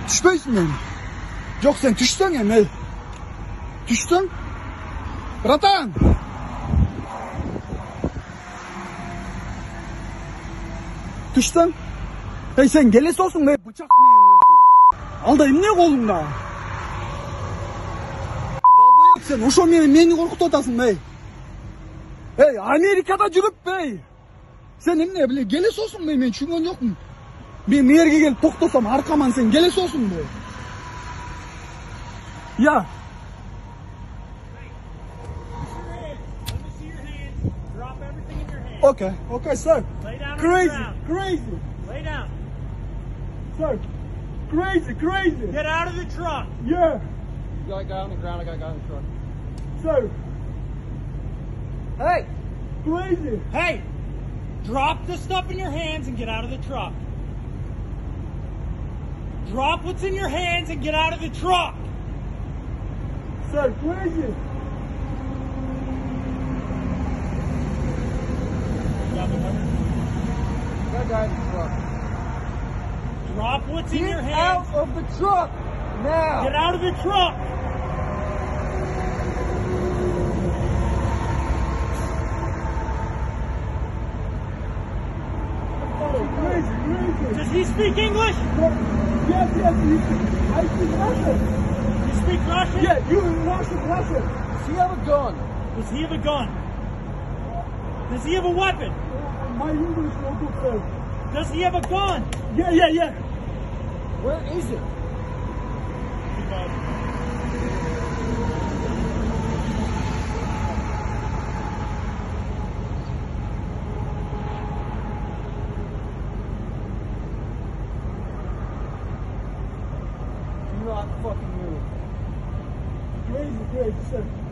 Düşmeysin mi? Yok sen düşsen ya ne? Düşsen? Bratan! Düşsen? Hey sen gelesi olsun be, bıçak mı yiyin? Aldayım ne kolunda? Sen ошо meni korkut otasın be. Hey Amerika'da жүрүп be. Sen emne bile gelesi olsun be, men düşüngөн jokмун. Ben yerге gelip toktosam arkamан sen gelesi olsun be. Ya. Okay, okay, sir. Lay down Crazy, on the ground. crazy. Lay down. Sir, crazy, crazy. Get out of the truck. Yeah, You got a guy on the ground, I got a guy on the truck. sir. Hey, Crazy. hey, drop the stuff in your hands and get out of the truck. Drop what's in your hands and get out of the truck. Sir, crazy. Got a guy in the truck. Drop what's in Get your hands. out of the truck now. Get out of the truck. Crazy, crazy. Does he speak English? Yes, yes, I speak Russian. You speak Russian? Yeah, you in Russian. Does he have a gun? Does he have a gun? Does he have a weapon? My English no good, sir. Does he have a gun? Yeah, yeah, yeah. Where is it? Do not fucking move. Crazy, crazy, sir.